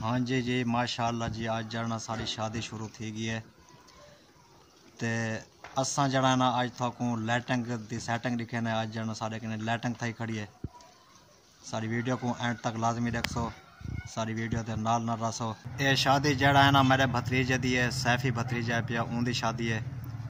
हाँ जी माशाअल्लाह जी, आज जरा सारी शादी शुरू थी गई है। तो असा जरा ना अज थकूँ लाइटिंग की सैटिंग लिखे ने, अज जरा सारे कने लाइटिंग थी खड़ी है। सारी वीडियो को एंड तक लाजमी रखो, सारी वीडियो के नाल न रसो। ये शादी जरा है ना मेरे भतीजे दी है, सैफी भतीजा है पिया, उनकी शादी है।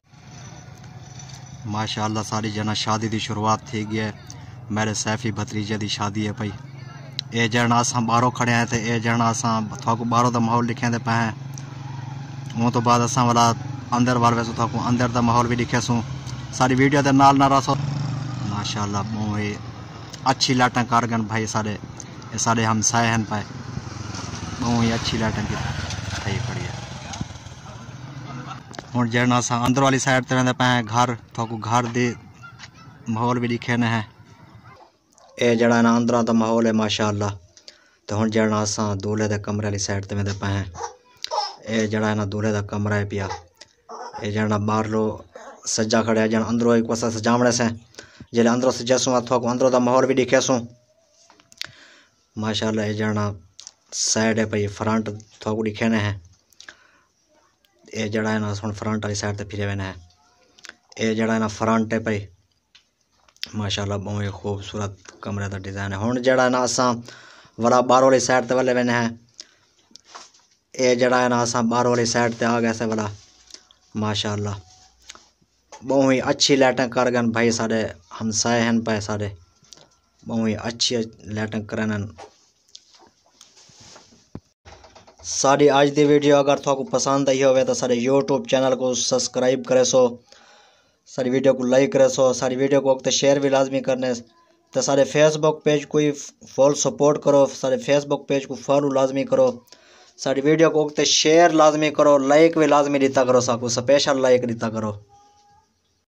माशाअल्लाह सारी जना शादी की शुरुआत थी गई है। मेरे सैफी भतीजे की शादी है भाई। ये जरा असा बाहरों खड़े हैं, तो ये जरा असा थोक बाहरों का माहौल लिखे पे हैं। उन तो बाद असा वाला अंदर वाल वैसो थोक अंदर का माहौल भी लिखे सूँ। सारी वीडियो के नाल ना रसो। माशाअल्लाह बहुत अच्छी लाइटें कर गए भाई। सारे हमसाए हैं पाए, बहुत ही अच्छी लाइटें की थी खड़ी है। हूँ जरा असा अंदर वाली साइड ते पे हैं, घर थोक घर दे माहौल भी लिखे ने है। ये जरा ना अंदर का माहौल है माशाअल्लाह। तो हूँ जरा असा दूल्हे के कमरे वाली साइड ते पे हैं। ये जरा ना दूल्हे का कमरा है पिया। ये जरा बाहर लो सज्जा खड़ा है, जरा अंदरों एक पासा सजावने से जल्द अंदरों सजा सूँ थोक अंदरों का माहौल भी दिखे सूँ माशाअल्लाह। ये जरा साइड है भाई, फ्रंट थोक दिखे ने है। ये जरा है ना हम फ्रंट वाली साइड ते फिरे हुए हैं। ये जरा है ना फ्रंट है भाई माशाअल्लाह, बहुत ही खूबसूरत कमरे का डिज़ाइन है। हुण जरा ना असा वाला बाहर वाली साइड ते वाले वेने हैं। ये जरा है ना असा बाहर वाली साइड ते आ गए से वाला माशाअल्लाह। बहुत ही अच्छी लाइटें कर गए भाई, सारे हमसाए हैं पाए, सारे बहुत ही अच्छी लाइटें करन। सारी आज की वीडियो अगर थोक पसंद आई हो तो सारे यूट्यूब चैनल को सब्सक्राइब करे सो, सारी वीडियो को लाइक करे सो, सारी वीडियो को वक्त शेयर भी लाजमी करने। तो सारे फेसबुक पेज को फॉल सपोर्ट करो, सारे फेसबुक पेज को फॉलो लाजमी करो, सारी वीडियो को वक्त शेयर लाजमी करो, लाइक भी लाजमी दिता करो, साकू स्पेशल लाइक दिता करो।